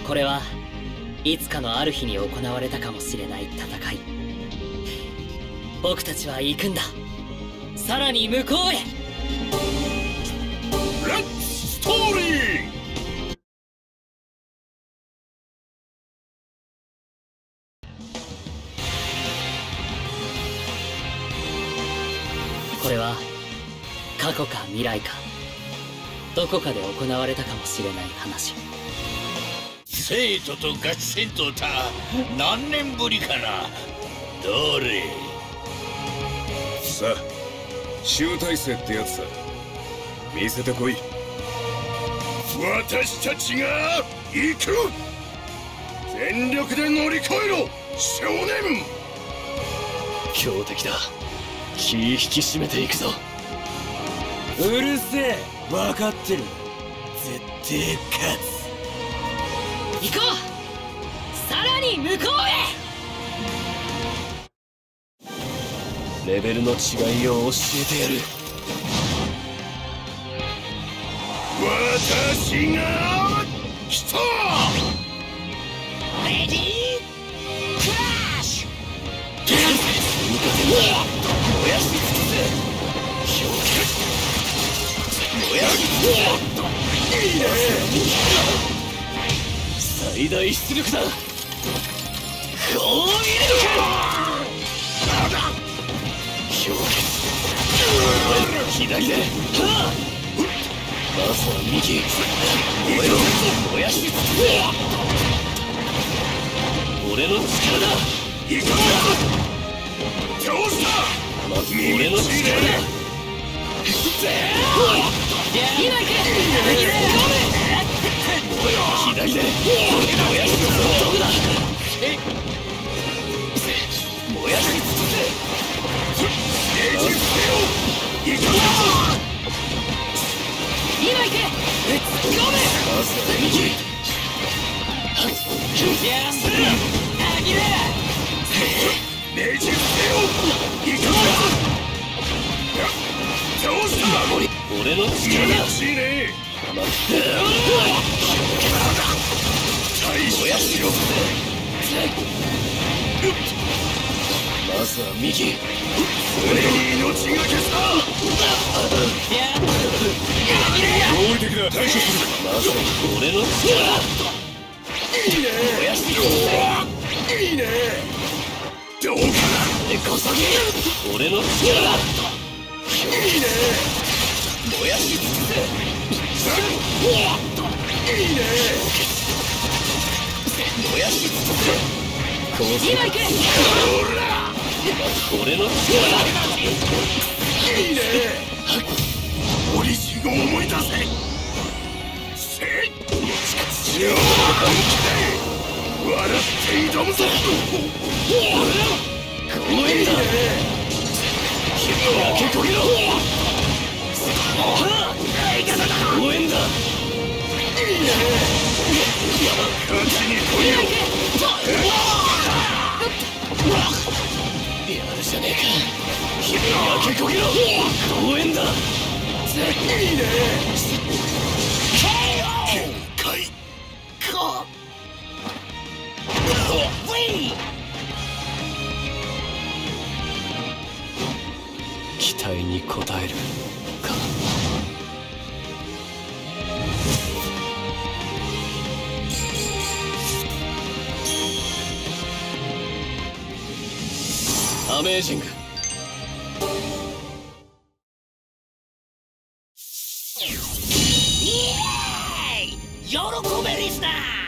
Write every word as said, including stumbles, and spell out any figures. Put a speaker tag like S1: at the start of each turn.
S1: これはいつかのある日に行われたかもしれない戦い。僕たちは行くんだ、さらに向こうへ。
S2: レッツストーリー。
S1: これは過去か未来か、どこかで行われたかもしれない話。
S2: 生徒とガチ戦闘た何年ぶりかな。どれ
S3: さあ、集大成ってやつさ、見せてこい。
S2: 私たちが行く。全力で乗り越えろ少年。
S4: 強敵だ、気引き締めていくぞ。
S5: うるせえ、分かってる。絶対勝つ。
S1: 行こう、さらに向こ
S4: うへ。レベルの違いを教えてやる。
S2: 私が来た。
S1: レディークラッシュ。
S4: 燃やし尽くせ。氷結燃やし尽くせ。いいね。最大出力だ。こう入れるか。氷結左で、はあ、まずは右。燃えろ、燃やし尽くせ。俺の力だ。
S2: 行くぞ。倒した。
S4: まず俺の力だ。
S1: 今行け。
S4: 左で燃やし尽くせ。どこだ。燃やし尽くせ。
S2: エジプトよ、行くぞ。
S1: 今行け。
S4: まずは右。
S1: やすあぎれ。
S2: ねじ伏せよ、行くぞ。倒した。
S4: 守り、俺の力だ。
S2: いいしね。
S4: 燃やしろ。まずは右。
S2: 俺に命がけさ。
S3: 合理的だ、対処する。
S4: まずは俺の力だ。
S2: いいね。
S4: 燃やしろ。
S2: いいね。どうかな。
S4: こそぎ。俺の力だ。
S2: いいね。
S4: 燃やし尽くせ。
S2: いいね。
S4: 燃やし尽くせ。
S1: 今行け。
S2: ほら。
S4: 俺の力だ。
S2: いいね。オリジンを思い出せ。せい。力を本気で笑って挑むぞ。
S4: 公園だ。焼け焦げろ。公園だ。
S2: いいね。勝ちに来いよ。
S4: やるじゃねえか。焼け焦げろ。公園だ。
S2: いいね。限界か。
S4: 期待に応えるか。アメージング。
S1: 喜べリスナー。